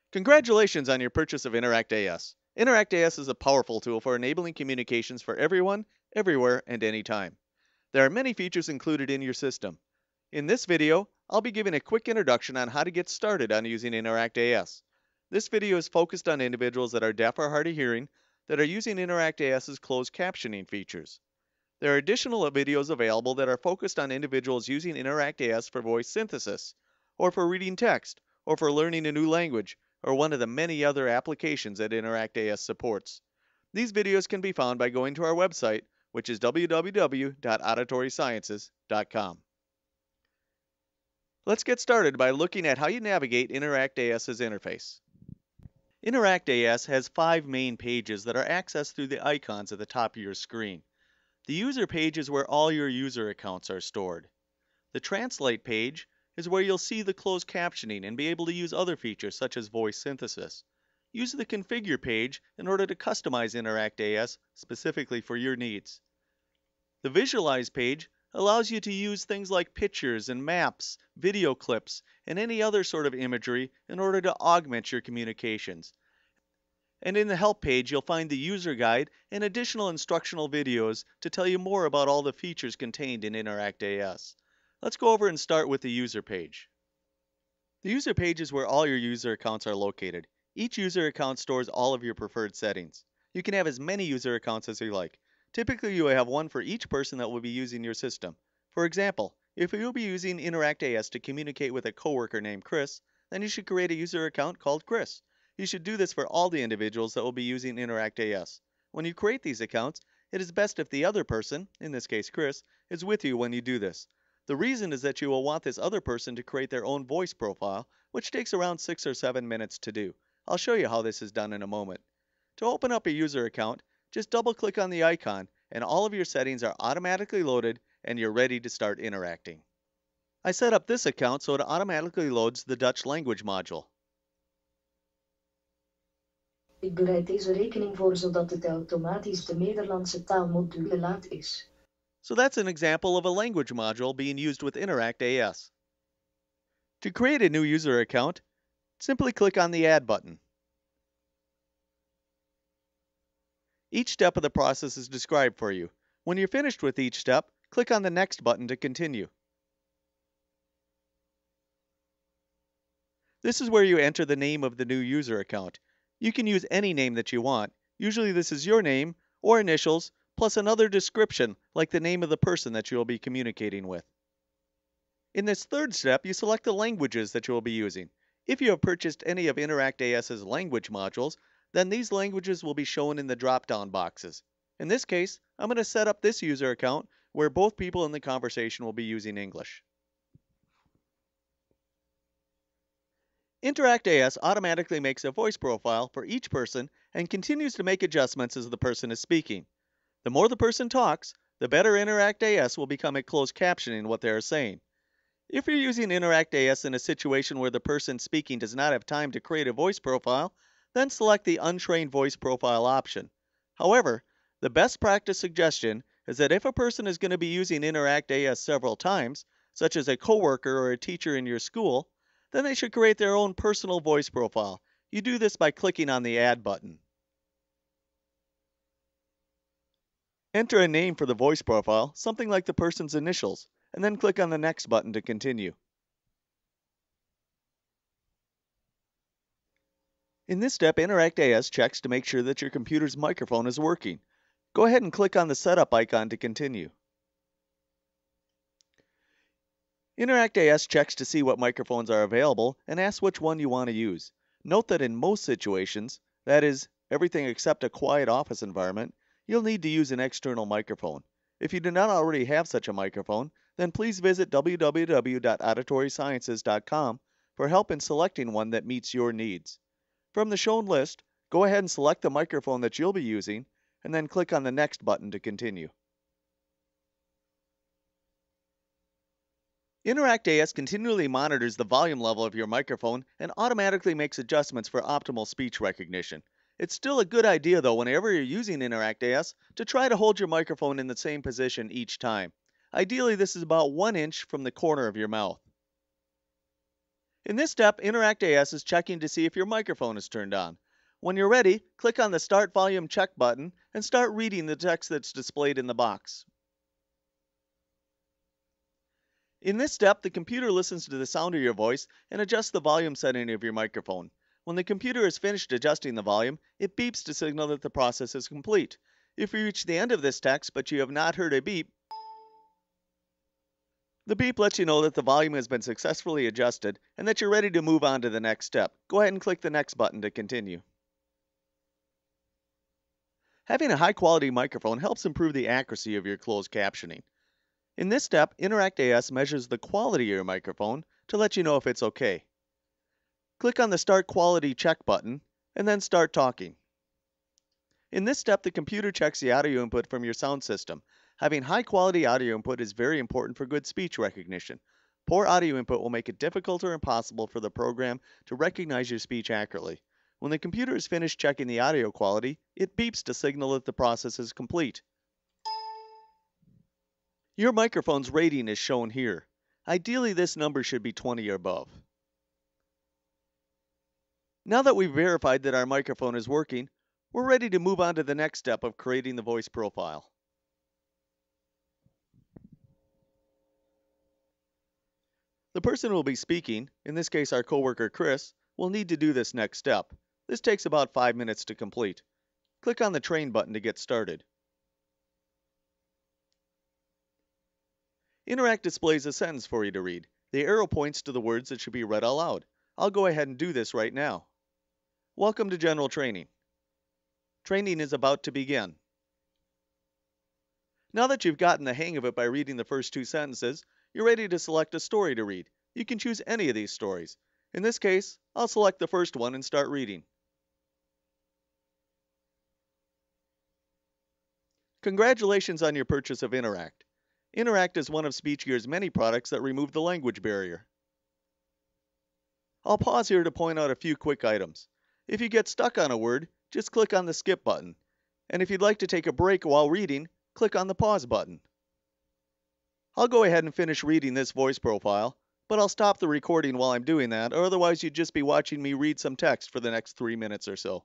Congratulations on your purchase of InteractAS. InteractAS is a powerful tool for enabling communications for everyone, everywhere, and anytime. There are many features included in your system. In this video, I'll be giving a quick introduction on how to get started on using InteractAS. This video is focused on individuals that are deaf or hard of hearing that are using InteractAS's closed captioning features. There are additional videos available that are focused on individuals using InteractAS for voice synthesis, or for reading text, or for learning a new language, or one of the many other applications that InteractAS supports. These videos can be found by going to our website, which is www.AuditorySciences.com. Let's get started by looking at how you navigate InteractAS's interface. InteractAS has 5 main pages that are accessed through the icons at the top of your screen. The user page is where all your user accounts are stored. The translate page is where you'll see the closed captioning and be able to use other features such as voice synthesis. Use the configure page in order to customize InteractAS specifically for your needs. The visualize page allows you to use things like pictures and maps, video clips, and any other sort of imagery in order to augment your communications. And in the help page, you'll find the user guide and additional instructional videos to tell you more about all the features contained in InteractAS. Let's go over and start with the user page. The user page is where all your user accounts are located. Each user account stores all of your preferred settings. You can have as many user accounts as you like. Typically, you will have one for each person that will be using your system. For example, if you'll be using InteractAS to communicate with a coworker named Chris, then you should create a user account called Chris. You should do this for all the individuals that will be using InteractAS. When you create these accounts, it is best if the other person, in this case Chris, is with you when you do this. The reason is that you will want this other person to create their own voice profile, which takes around 6 or 7 minutes to do. I'll show you how this is done in a moment. To open up a user account, just double-click on the icon, and all of your settings are automatically loaded, and you're ready to start interacting. I set up this account so it automatically loads the Dutch language module. Ik bereid deze rekening voor zodat het automatisch de Nederlandse taalmodule laat is. So that's an example of a language module being used with InteractAS. To create a new user account, simply click on the Add button. Each step of the process is described for you. When you're finished with each step, click on the Next button to continue. This is where you enter the name of the new user account. You can use any name that you want. Usually this is your name or initials, plus another description like the name of the person that you will be communicating with. In this third step, you select the languages that you will be using. If you have purchased any of InteractAS's language modules, then these languages will be shown in the drop-down boxes. In this case, I'm going to set up this user account where both people in the conversation will be using English. InteractAS automatically makes a voice profile for each person and continues to make adjustments as the person is speaking. The more the person talks, the better InteractAS will become at closed captioning what they are saying. If you're using InteractAS in a situation where the person speaking does not have time to create a voice profile, then select the Untrained Voice Profile option. However, the best practice suggestion is that if a person is going to be using InteractAS several times, such as a coworker or a teacher in your school, then they should create their own personal voice profile. You do this by clicking on the Add button. Enter a name for the voice profile, something like the person's initials, and then click on the Next button to continue. In this step, InteractAS checks to make sure that your computer's microphone is working. Go ahead and click on the Setup icon to continue. InteractAS checks to see what microphones are available and asks which one you want to use. Note that in most situations, that is, everything except a quiet office environment, you'll need to use an external microphone. If you do not already have such a microphone, then please visit www.AuditorySciences.com for help in selecting one that meets your needs. From the shown list, go ahead and select the microphone that you'll be using, and then click on the Next button to continue. InteractAS continually monitors the volume level of your microphone and automatically makes adjustments for optimal speech recognition. It's still a good idea, though, whenever you're using InteractAS, to try to hold your microphone in the same position each time. Ideally, this is about 1 inch from the corner of your mouth. In this step, Interact AS is checking to see if your microphone is turned on. When you're ready, click on the Start Volume Check button and start reading the text that's displayed in the box. In this step, the computer listens to the sound of your voice and adjusts the volume setting of your microphone. When the computer is finished adjusting the volume, it beeps to signal that the process is complete. If you reach the end of this text but you have not heard a beep, the beep lets you know that the volume has been successfully adjusted and that you're ready to move on to the next step. Go ahead and click the next button to continue. Having a high-quality microphone helps improve the accuracy of your closed captioning. In this step, Interact AS measures the quality of your microphone to let you know if it's okay. Click on the Start Quality Check button and then start talking. In this step, the computer checks the audio input from your sound system. Having high-quality audio input is very important for good speech recognition. Poor audio input will make it difficult or impossible for the program to recognize your speech accurately. When the computer is finished checking the audio quality, it beeps to signal that the process is complete. Your microphone's rating is shown here. Ideally, this number should be 20 or above. Now that we've verified that our microphone is working, we're ready to move on to the next step of creating the voice profile. The person who will be speaking, in this case our coworker Chris, will need to do this next step. This takes about 5 minutes to complete. Click on the Train button to get started. Interact displays a sentence for you to read. The arrow points to the words that should be read aloud. I'll go ahead and do this right now. Welcome to General Training. Training is about to begin. Now that you've gotten the hang of it by reading the first 2 sentences, you're ready to select a story to read. You can choose any of these stories. In this case, I'll select the first one and start reading. Congratulations on your purchase of Interact. Interact is one of SpeechGear's many products that remove the language barrier. I'll pause here to point out a few quick items. If you get stuck on a word, just click on the skip button. And if you'd like to take a break while reading, click on the pause button. I'll go ahead and finish reading this voice profile, but I'll stop the recording while I'm doing that, or otherwise you'd just be watching me read some text for the next 3 minutes or so.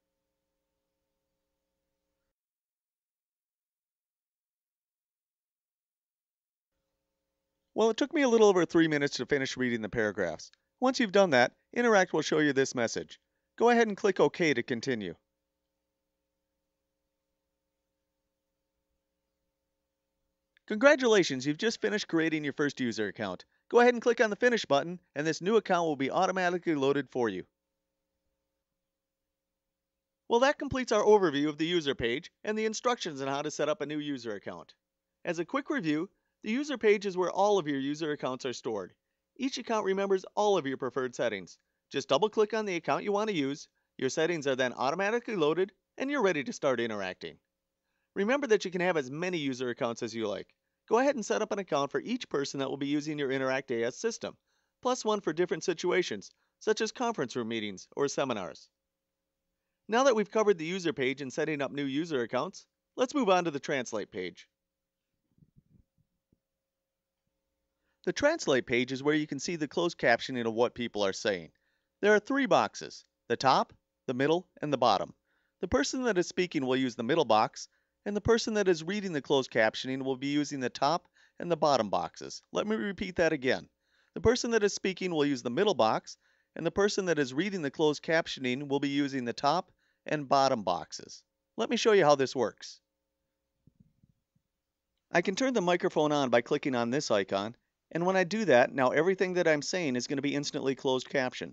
Well, it took me a little over 3 minutes to finish reading the paragraphs. Once you've done that, Interact will show you this message. Go ahead and click OK to continue. Congratulations, you've just finished creating your first user account. Go ahead and click on the Finish button, and this new account will be automatically loaded for you. Well, that completes our overview of the user page and the instructions on how to set up a new user account. As a quick review, the user page is where all of your user accounts are stored. Each account remembers all of your preferred settings. Just double-click on the account you want to use, your settings are then automatically loaded, and you're ready to start interacting. Remember that you can have as many user accounts as you like. Go ahead and set up an account for each person that will be using your Interact AS system, plus one for different situations, such as conference room meetings or seminars. Now that we've covered the user page and setting up new user accounts, let's move on to the Translate page. The Translate page is where you can see the closed captioning of what people are saying. There are 3 boxes, the top, the middle, and the bottom. The person that is speaking will use the middle box, and the person that is reading the closed captioning will be using the top and the bottom boxes. Let me repeat that again. The person that is speaking will use the middle box, and the person that is reading the closed captioning will be using the top and bottom boxes. Let me show you how this works. I can turn the microphone on by clicking on this icon, and when I do that, now everything that I'm saying is going to be instantly closed captioned.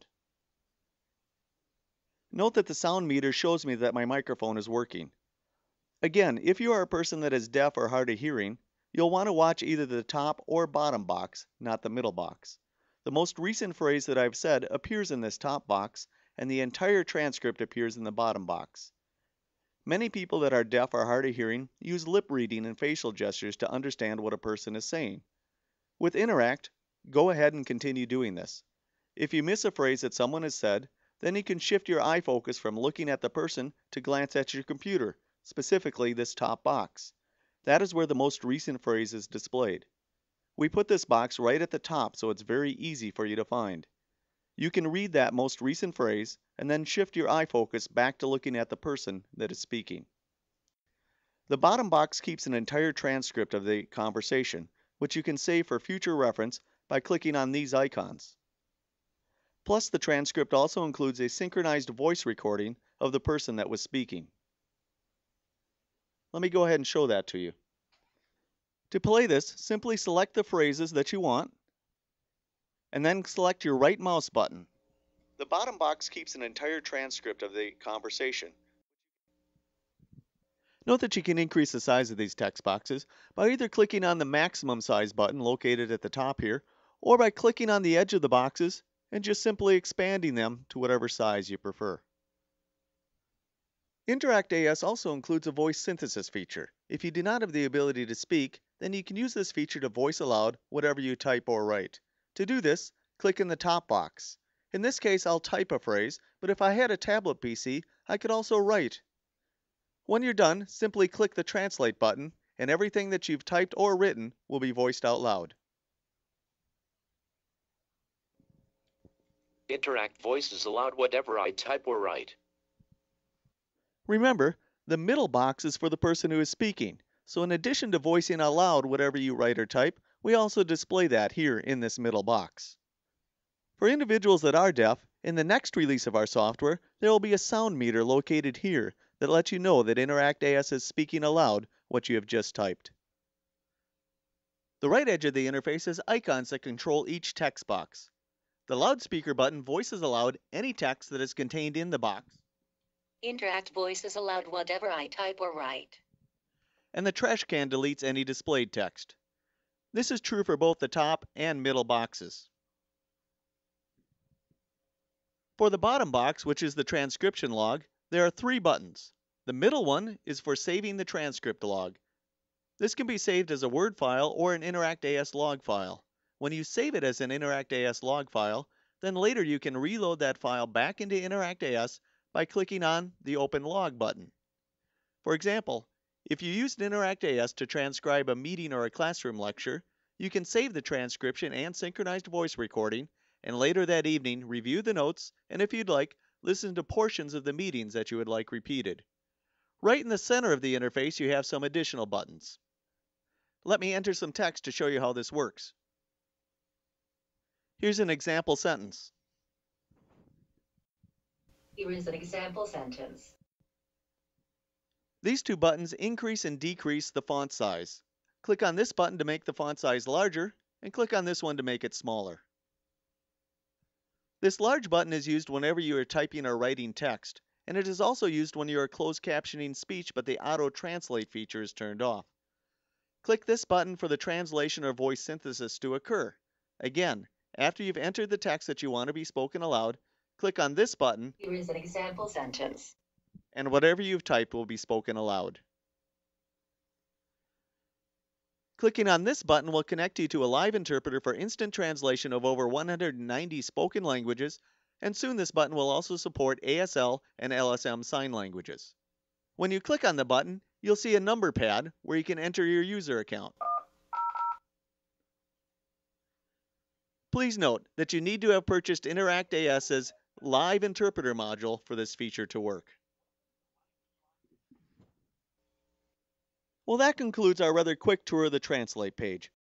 Note that the sound meter shows me that my microphone is working. Again, if you are a person that is deaf or hard of hearing, you'll want to watch either the top or bottom box, not the middle box. The most recent phrase that I've said appears in this top box, and the entire transcript appears in the bottom box. Many people that are deaf or hard of hearing use lip reading and facial gestures to understand what a person is saying. With Interact, go ahead and continue doing this. If you miss a phrase that someone has said, then you can shift your eye focus from looking at the person to glance at your computer, specifically this top box. That is where the most recent phrase is displayed. We put this box right at the top so it's very easy for you to find. You can read that most recent phrase and then shift your eye focus back to looking at the person that is speaking. The bottom box keeps an entire transcript of the conversation, which you can save for future reference by clicking on these icons. Plus, the transcript also includes a synchronized voice recording of the person that was speaking. Let me go ahead and show that to you. To play this, simply select the phrases that you want, and then select your right mouse button. The bottom box keeps an entire transcript of the conversation. Note that you can increase the size of these text boxes by either clicking on the maximum size button located at the top here, or by clicking on the edge of the boxes and just simply expanding them to whatever size you prefer. Interact AS also includes a voice synthesis feature. If you do not have the ability to speak, then you can use this feature to voice aloud whatever you type or write. To do this, click in the top box. In this case, I'll type a phrase, but if I had a tablet PC, I could also write. When you're done, simply click the Translate button, and everything that you've typed or written will be voiced out loud. Interact voices aloud whatever I type or write. Remember, the middle box is for the person who is speaking, so in addition to voicing out loud whatever you write or type, we also display that here in this middle box. For individuals that are deaf, in the next release of our software, there will be a sound meter located here that lets you know that Interact AS is speaking aloud what you have just typed. The right edge of the interface has icons that control each text box. The loudspeaker button voices aloud any text that is contained in the box. Interact voices aloud whatever I type or write. And the trash can deletes any displayed text. This is true for both the top and middle boxes. For the bottom box, which is the transcription log, there are 3 buttons. The middle one is for saving the transcript log. This can be saved as a Word file or an Interact AS log file. When you save it as an Interact AS log file, then later you can reload that file back into Interact AS by clicking on the Open Log button. For example, if you used Interact AS to transcribe a meeting or a classroom lecture, you can save the transcription and synchronized voice recording, and later that evening review the notes, and if you'd like, listen to portions of the meetings that you would like repeated. Right in the center of the interface, you have some additional buttons. Let me enter some text to show you how this works. Here's an example sentence. Here is an example sentence. These 2 buttons increase and decrease the font size. Click on this button to make the font size larger, and click on this one to make it smaller. This large button is used whenever you are typing or writing text, and it is also used when you are closed captioning speech but the auto translate feature is turned off. Click this button for the translation or voice synthesis to occur. Again, after you've entered the text that you want to be spoken aloud, click on this button. Here is an example sentence. And whatever you've typed will be spoken aloud. Clicking on this button will connect you to a live interpreter for instant translation of over 190 spoken languages, and soon this button will also support ASL and LSM sign languages. When you click on the button, you'll see a number pad where you can enter your user account. Please note that you need to have purchased Interact AS's Live Interpreter module for this feature to work. Well, that concludes our rather quick tour of the Translate page.